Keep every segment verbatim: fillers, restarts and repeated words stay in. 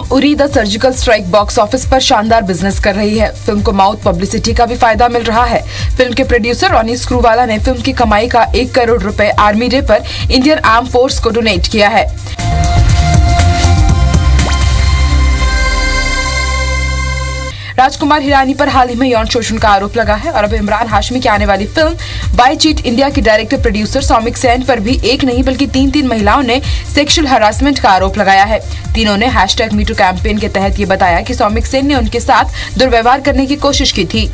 Uri the surgical strike box office पर शानदार business कर रही है। फिल्म को माउथ पब्लिसिटी का भी फायदा मिल रहा है। फिल्म के प्रोड्यूसर रॉनी स्क्रूवाला ने फिल्म की कमाई का एक करोड़ रुपए आर्मी डे पर इंडियन आर्म फोर्स को डोनेट किया है। राजकुमार हिरानी पर हाल ही में यौन शोषण का आरोप लगा है और अब इमरान हाशमी की आने वाली फिल्म बाय चीट इंडिया के डायरेक्टर प्रोड्यूसर सौमिक सेन पर भी एक नहीं बल्कि तीन तीन महिलाओं ने सेक्सुअल हरासमेंट का आरोप लगाया है। तीनों ने हैशटैग मीटू कैंपेन के तहत ये बताया कि सौमिक सेन ने उनके साथ दुर्व्यवहार करने की कोशिश की थी।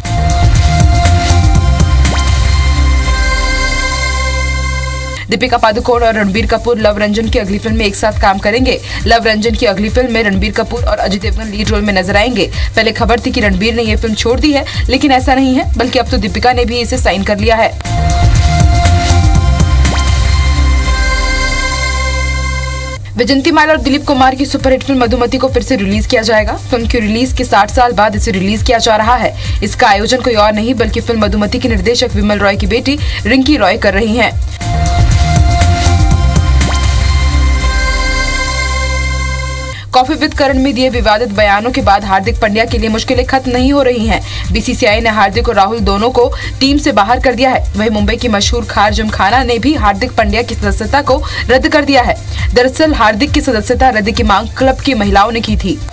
दीपिका पादुकोण और रणबीर कपूर लव रंजन की अगली फिल्म में एक साथ काम करेंगे। लव रंजन की अगली फिल्म में रणबीर कपूर और अजय देवगन लीड रोल में नजर आएंगे। पहले खबर थी कि रणबीर ने ये फिल्म छोड़ दी है, लेकिन ऐसा नहीं है, बल्कि अब तो दीपिका ने भी इसे साइन कर लिया है। वैजयंती माला और दिलीप कुमार की सुपरहिट फिल्म मधुमती को फिर से रिलीज किया जाएगा। फिल्म की रिलीज के साठ साल बाद इसे रिलीज किया जा रहा है। इसका आयोजन कोई और नहीं बल्कि फिल्म मधुमती के निर्देशक विमल रॉय की बेटी रिंकी रॉय कर रही हैं। कॉफी विद करण में दिए विवादित बयानों के बाद हार्दिक पांड्या के लिए मुश्किलें खत्म नहीं हो रही हैं। बीसीसीआई ने हार्दिक और राहुल दोनों को टीम से बाहर कर दिया है। वहीं मुंबई की मशहूर खार जिमखाना ने भी हार्दिक पांड्या की सदस्यता को रद्द कर दिया है। दरअसल हार्दिक की सदस्यता रद्द की मांग क्लब की महिलाओं ने की थी।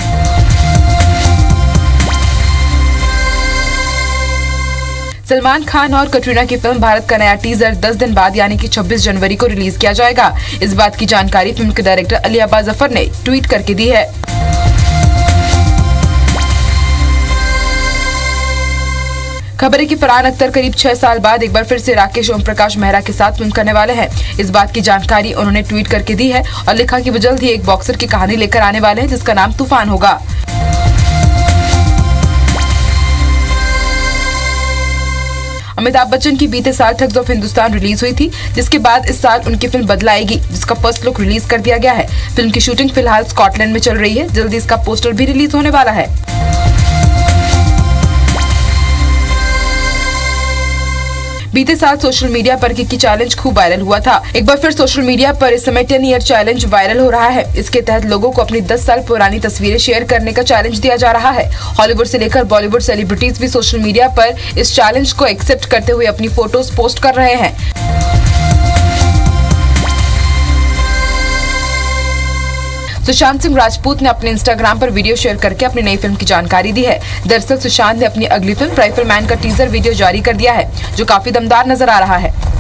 सलमान खान और कटरीना की फिल्म भारत का नया टीजर दस दिन बाद यानी कि छब्बीस जनवरी को रिलीज किया जाएगा। इस बात की जानकारी फिल्म के डायरेक्टर अली अब्बास जफर ने ट्वीट करके दी है। खबर है कि फरहान अख्तर करीब छह साल बाद एक बार फिर से राकेश ओम प्रकाश मेहरा के साथ फिल्म करने वाले हैं। इस बात की जानकारी उन्होंने ट्वीट करके दी है और लिखा कि वो जल्द ही एक बॉक्सर की कहानी लेकर आने वाले हैं जिसका नाम तूफान होगा। अमिताभ बच्चन की बीते साल ठग्स ऑफ हिंदुस्तान रिलीज हुई थी, जिसके बाद इस साल उनकी फिल्म बदला आएगी, जिसका फर्स्ट लुक रिलीज कर दिया गया है। फिल्म की शूटिंग फिलहाल स्कॉटलैंड में चल रही है। जल्दी इसका पोस्टर भी रिलीज होने वाला है। बीते साल सोशल मीडिया पर किकी चैलेंज खूब वायरल हुआ था। एक बार फिर सोशल मीडिया पर इस समय टेन ईयर चैलेंज वायरल हो रहा है। इसके तहत लोगों को अपनी दस साल पुरानी तस्वीरें शेयर करने का चैलेंज दिया जा रहा है। हॉलीवुड से लेकर बॉलीवुड सेलिब्रिटीज भी सोशल मीडिया पर इस चैलेंज को एक्सेप्ट करते हुए अपनी फोटोज पोस्ट कर रहे हैं। सुशांत सिंह राजपूत ने अपने इंस्टाग्राम पर वीडियो शेयर करके अपनी नई फिल्म की जानकारी दी है। दरअसल सुशांत ने अपनी अगली फिल्म राइफलमैन का टीजर वीडियो जारी कर दिया है, जो काफी दमदार नजर आ रहा है।